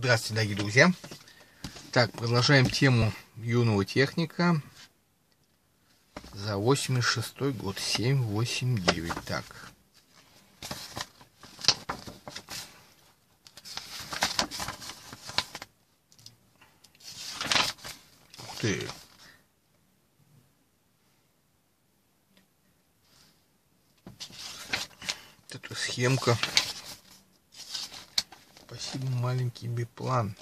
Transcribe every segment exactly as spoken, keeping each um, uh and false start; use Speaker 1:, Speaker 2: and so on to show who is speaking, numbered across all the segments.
Speaker 1: Здравствуйте, дорогие друзья. Так, продолжаем тему юного техника за восемьдесят шестой год. семь восемь девять. Так. Ух ты. Вот эта схемка. Спасибо, маленький биплан.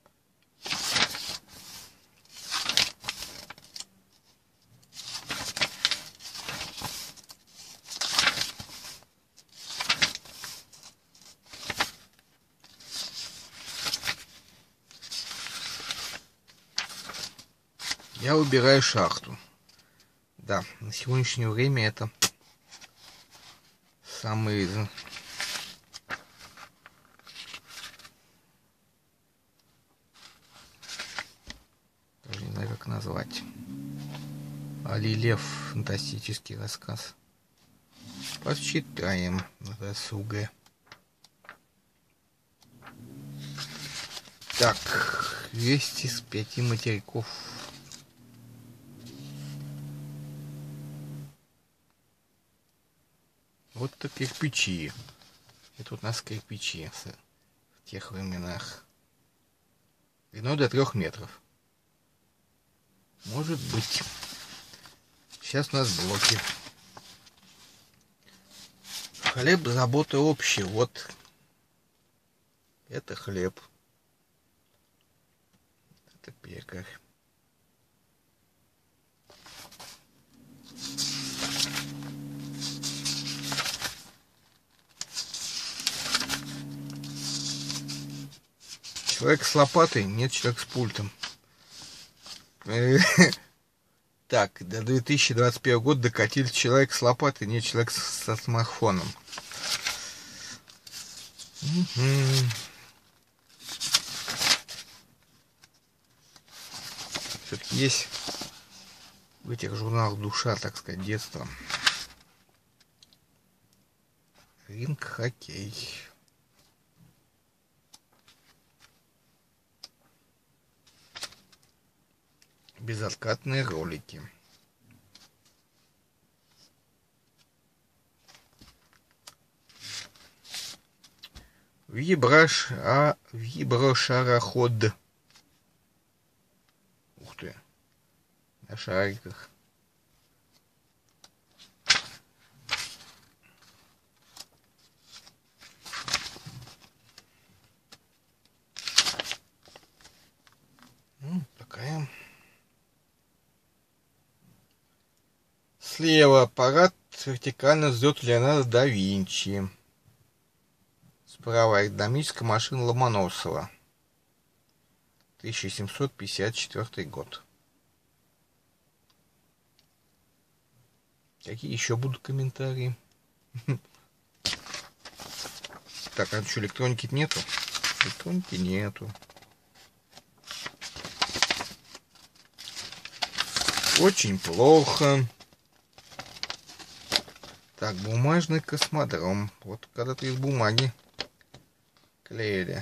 Speaker 1: Я выбираю шахту. Да, на сегодняшнее время это самый... Даже не знаю, как назвать. Али Лев. Фантастический рассказ. Почитаем на досуге. Так, двести с пяти материков. Вот так кирпичи. Это у нас кирпичи в тех временах. Длиной до трех метров. Может быть. Сейчас у нас блоки. Хлеб, забота общая. Вот. Это хлеб. Это пекарь. Человек с лопатой, нет человека с пультом. Так, до две тысячи двадцать первого года докатили человек с лопатой, нет человека со смартфоном. Все-таки есть в этих журналах душа, так сказать, детства. Ринг, хоккей. Безоткатные ролики. Виброш... А... Виброшароход. Ух ты. На шариках. Ну, такая... Слева аппарат вертикальный взлет Леонардо да Винчи. Справа аэродинамическая машина Ломоносова. тысяча семьсот пятьдесят четвёртый год. Какие еще будут комментарии? Так, а что, электроники нету? Электроники нету. Очень плохо. Так, бумажный космодром. Вот когда-то из бумаги клеили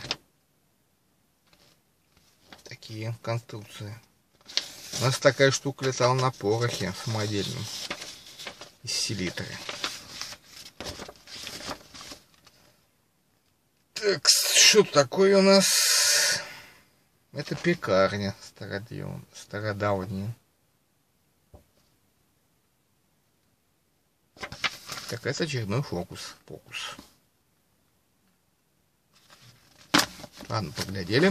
Speaker 1: такие конструкции. У нас такая штука летала на порохе самодельном из селитры. Так, что такое у нас? Это пекарня стародавняя. Так, это очередной фокус. Фокус. Ладно, поглядели.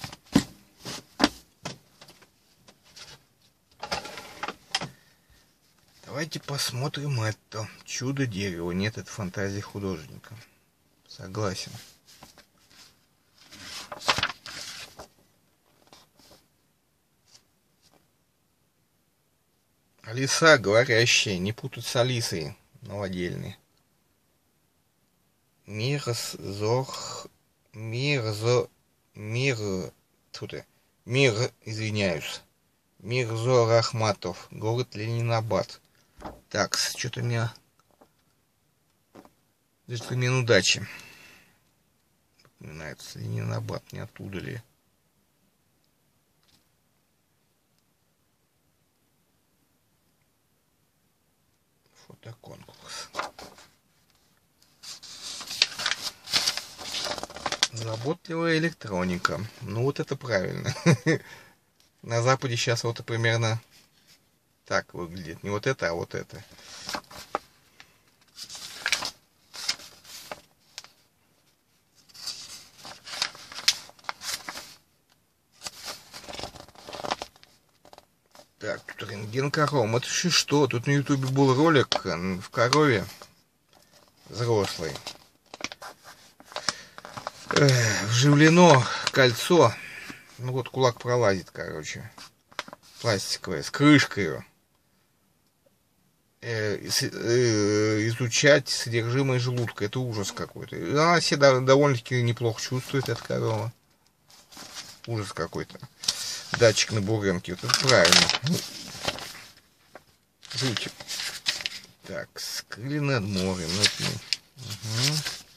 Speaker 1: Давайте посмотрим это. Чудо дерева. Нет, это фантазия художника. Согласен. Лиса говорящая. Не путать с Алисой. Новодельный. Мирзох... Мирзо... Мир... Тут я. Мир, извиняюсь. Мирзо Рахматов. Город Ленинабад. Так, что-то у меня... Джентльмен удачи. напоминается. Ленинабад, не оттуда ли? Фотоконкурс. Заботливая электроника. Ну вот это правильно. На Западе сейчас вот примерно так выглядит. Не вот это, а вот это. Так, тут рентген коров. Это еще что? Тут на ютубе был ролик в корове взрослой. Эх, вживлено кольцо. Ну вот кулак пролазит, короче. Пластиковое, с крышкой. Э, э, изучать содержимое желудка. Это ужас какой-то. Она себя довольно-таки неплохо чувствует, эта корова. Ужас какой-то. Датчик на бугренке. Вот это правильно. Жуть. Так, скрыли над морем. Угу.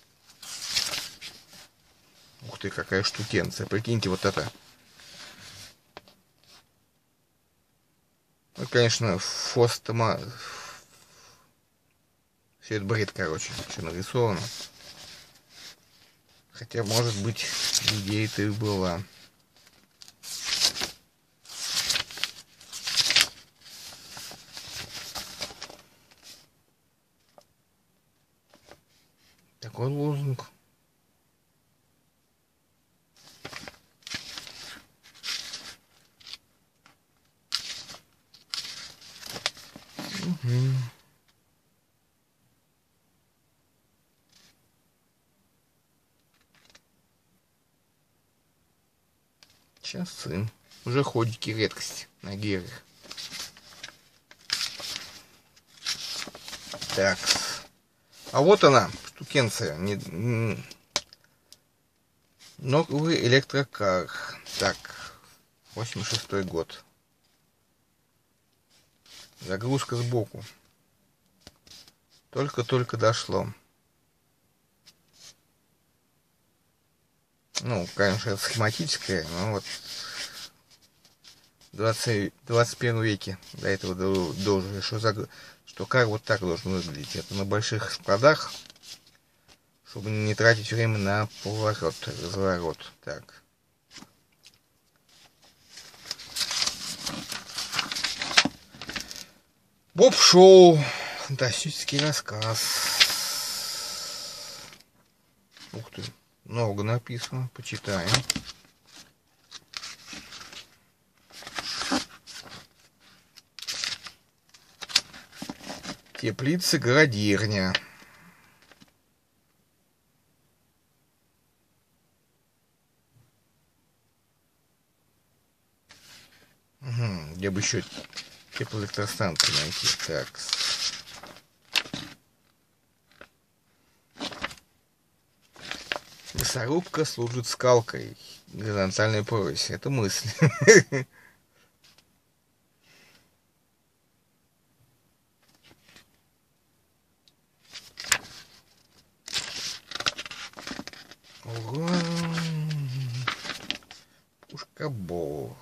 Speaker 1: Ух ты, какая штукенция. Прикиньте, вот это. Ну, конечно, фостома... Все это бред, короче. Что нарисовано. Хотя, может быть, идея-то и была. Такой лозунг. Угу. Часы. Уже ходики редкость на гирях. Так. А вот она, штукенция. Не... Новый электрокар. Так. восемьдесят шестой год. Загрузка сбоку. Только-только дошло. Ну, конечно, это схематическое, но вот в двадцать первом веке до этого дожили, что, за, что кар вот так должен выглядеть. Это на больших складах, чтобы не тратить время на поворот, разворот. Так. Боб-шоу. Фантастический рассказ. Ух ты. Много написано. Почитаем. Теплица Городерня. Угу. Где бы еще теплоэлектростанцию найти? Так. Лесорубка служит скалкой. Горизонтальной поясе. Это мысль. Ого. Пушкабол.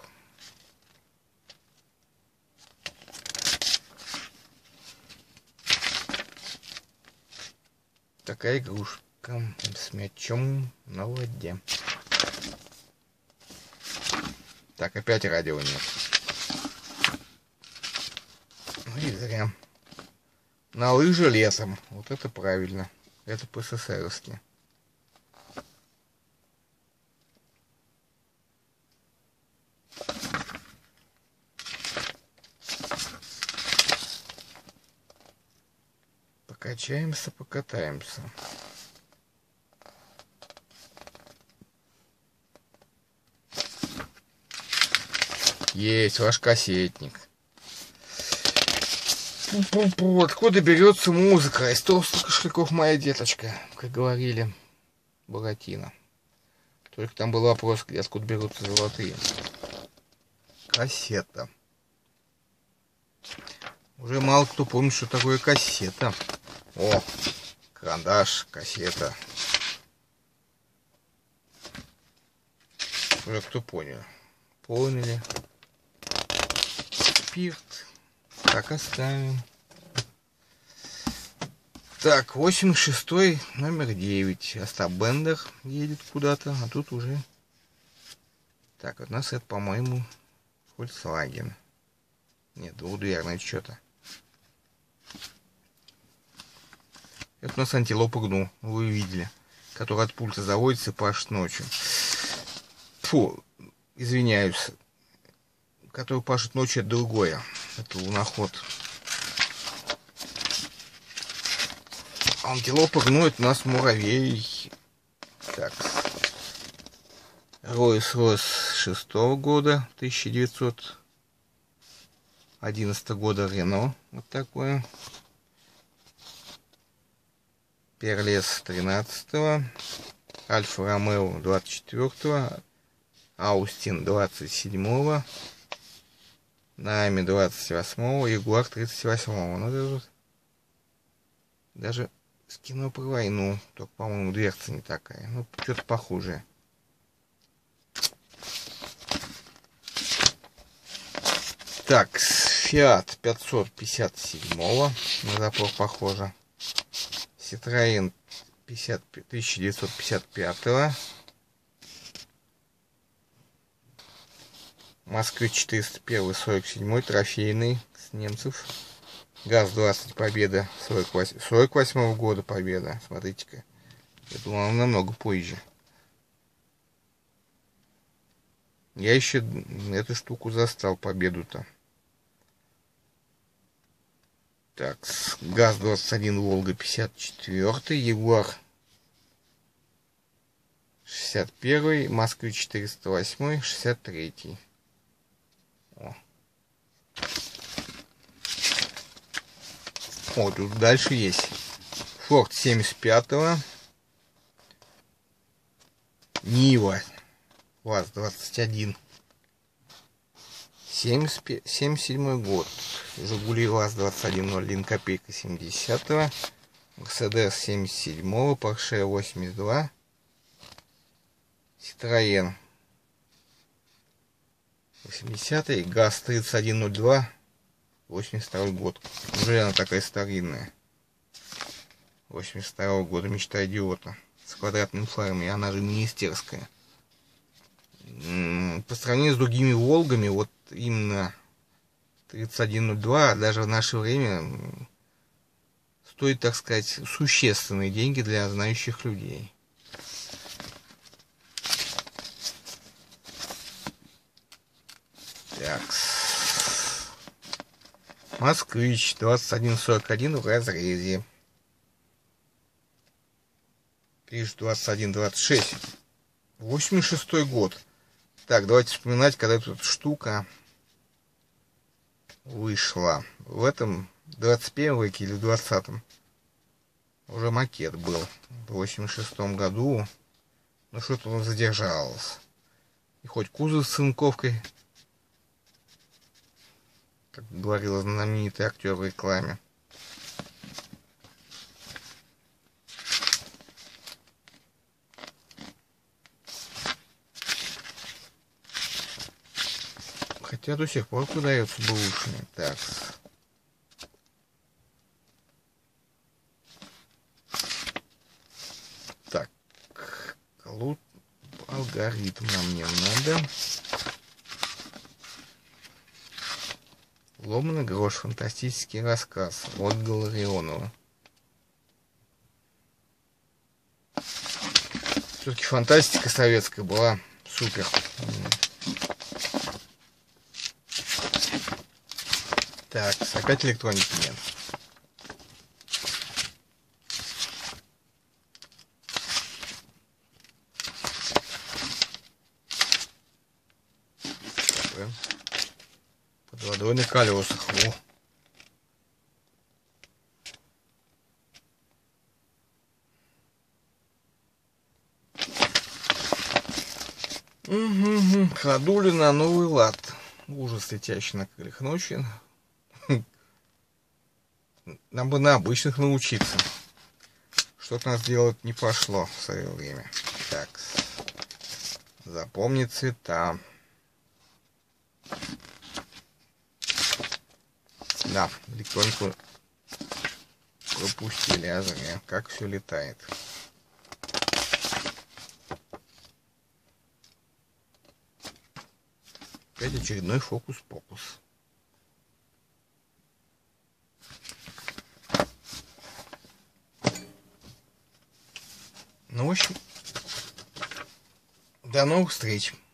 Speaker 1: Такая игрушка с мячом на воде. Так, опять радио нет. Ну и зря. На лыжи лесом. Вот это правильно. Это по-эсэсэровски. Покачаемся, покатаемся. Есть ваш кассетник. Пу-пу-пу. Откуда берется музыка? Из толстых кошельков моя деточка, как говорили Буратино. Только там был вопрос, где откуда берутся золотые. Кассета. Уже мало кто помнит, что такое кассета. О, карандаш, кассета. Уже кто понял. Поняли. Спирт. Так, оставим. Так, восемьдесят шестой, номер девять. Остап Бендер едет куда-то, а тут уже... Так, у нас это, по-моему, Volkswagen. Нет, двухдверное что-то. Это у нас антилопа гну, вы видели. Который от пульта заводится и пашет ночью. Фу, извиняюсь. Который пашет ночью, это другое. Это луноход. Антилопа гну, это у нас муравей. Так. Ройс-Ройс шестого года, тысяча девятьсот одиннадцатого года Рено. Вот такое. Перлес тринадцатого. Альфа Ромео двадцать четвёртого. Аустин двадцать седьмого. Наами двадцать восьмого. Ягуар тридцать восьмого. Ну, даже, даже с кино про войну. Только, по-моему, дверца не такая. Ну, что-то похожее. Так, Фиат пятьсот пятьдесят седьмого. На запор похоже. Citroën тысяча девятьсот пятьдесят пятого. Москвич четыреста один, сорок седьмой, трофейный, с немцев. ГАЗ двадцать, победа, сорок восьмого года победа. Смотрите-ка. Я думал, он намного позже. Я еще эту штуку застал, победу-то. Так, ГАЗ двадцать один, Волга пятьдесят четвёртый, Ягуар шестьдесят первый, Москвич четыреста восемь, шестьдесят третий. О. О, тут дальше есть. Форд семьдесят пятого. Нива. ВАЗ двадцать один. семьдесят седьмой год. Жигули ВАЗ двадцать один ноль один копейка семидесятого. Мерседес семьдесят седьмого. Порше восемьдесят два. Citroën восьмидесятый. ГАЗ тридцать один ноль два. восемьдесят второй год. Уже она такая старинная. восемьдесят второго года. Мечта идиота. С квадратным фарами. Она же министерская. По сравнению с другими Волгами, вот именно тридцать один ноль два даже в наше время стоит, так сказать, существенные деньги для знающих людей. Так. Москвич двадцать один сорок один в разрезе. Пишет двадцать один двадцать шесть. восемьдесят шестой год. Так, давайте вспоминать, когда эта штука вышла. В этом двадцать первом веке или в двадцатом уже макет был. В восемьдесят шестом году. Но что-то он задержался. И хоть кузов с цинковкой, как говорил знаменитый актер в рекламе. Хотя до сих пор продается бэушный. Так. Так. Лут. Алгоритм нам не надо. Ломаный грош. Фантастический рассказ. От Галарионова. Все-таки фантастика советская была супер. Так, опять электроники нет. Под водой на колесах. О. Угу, ходули на новый лад. Ужас, летящий на крыльях ночи. Нам бы на обычных научиться. Что-то нас делать не пошло в свое время. Так. Запомни цвета. Да, электронику пропустили, а зря. Как все летает. Опять очередной фокус-покус. Ну, в общем, до новых встреч.